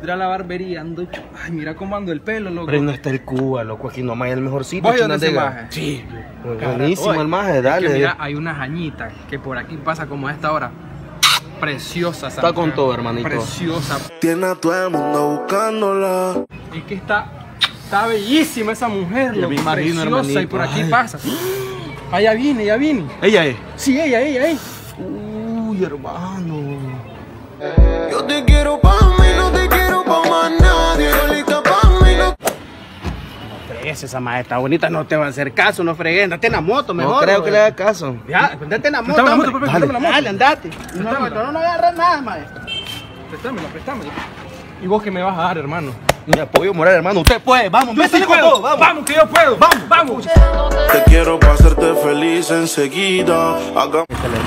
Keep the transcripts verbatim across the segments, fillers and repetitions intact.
entré a la barbería, ando hecho. Ay, mira cómo ando el pelo, loco. Pero no está el Cuba, loco. Aquí nomás hay el mejor sitio. ¿Vos dónde ese maje? Sí. Cara, Buenísimo oye, el maje, dale. Es que mira, hay una jañita que por aquí pasa como a esta hora. Preciosa esa Está con mujer. todo, hermanito. Preciosa. Tiene a todo el mundo buscándola. Es que está, está bellísima esa mujer, Ya loco. me imagino, Preciosa, hermanito. y por aquí Ay. pasa. Allá viene, ya viene. Ella es. Sí, ella, ella, ella. Uy, hermano. Yo te quiero pa' mí, no te quiero pa' más nadie. Solita pa' mí, no. Fregues, esa maestra está bonita, no te va a hacer caso, no fregues, andate en la moto mejor. No creo que le güey. haga caso. Ya, andate en la moto, Préstame la moto, hombre. Pepe, Dale, préstame la moto. dale, andate. No, Préstamela. no, no, no agarras nada, maestro. Préstamela, préstamela. ¿Y vos qué me vas a dar, hermano? Mi apoyo moral, hermano. Usted puede, vamos, Yo sí métele con puedo. todo, vamos. Vamos, que yo puedo. Vamos, vamos. Te quiero pa' hacerte feliz enseguida. Haga...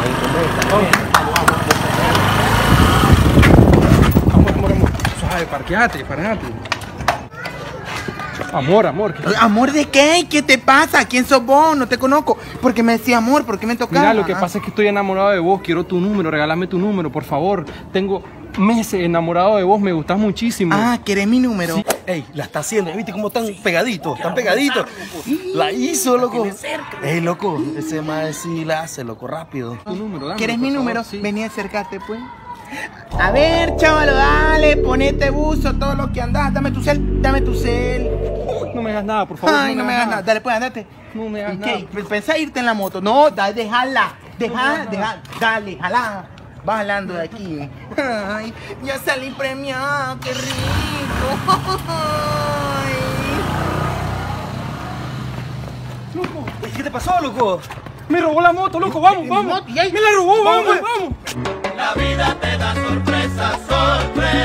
Amor, amor, amor. Suave, parqueate, parqueate. Amor, amor. ¿qué- ¿Amor de qué? ¿Qué te pasa? ¿Quién sos vos? No te conozco. ¿Por qué me decía amor? ¿Por qué me tocaba? Mira, lo que pasa es que estoy enamorado de vos. Quiero tu número, regálame tu número, por favor. Tengo meses enamorado de vos, me gustás muchísimo. Ah, ¿querés mi número? Sí. Ey, la está haciendo, ¿viste cómo están pegaditos? Están pegaditos. La hizo, loco. Ey, loco, ese maje sí la hace, loco, rápido. Tu número, dámelo, ¿Quieres por mi favor, número? sí. Vení, acércate, pues. A ver, chavalo, dale, ponete buzo, todo lo que andás. Dame tu cel, dame tu cel. No me hagas nada, por favor. Ay, no me hagas nada. Dale, pues, andate. No me hagas ¿Y nada. qué? ¿Pensás irte en la moto? No, dale, déjala. Deja, hagas deja, dale, jala. Va jalando de aquí. Ay, ya salí premiado, qué rico. Ay. Loco, ¿Qué te pasó, loco? me robó la moto, loco. Vamos, Mi vamos. moto, y ahí- Me la robó, vamos, Vamos, vamos. La vida te da sorpresas, sorpresas.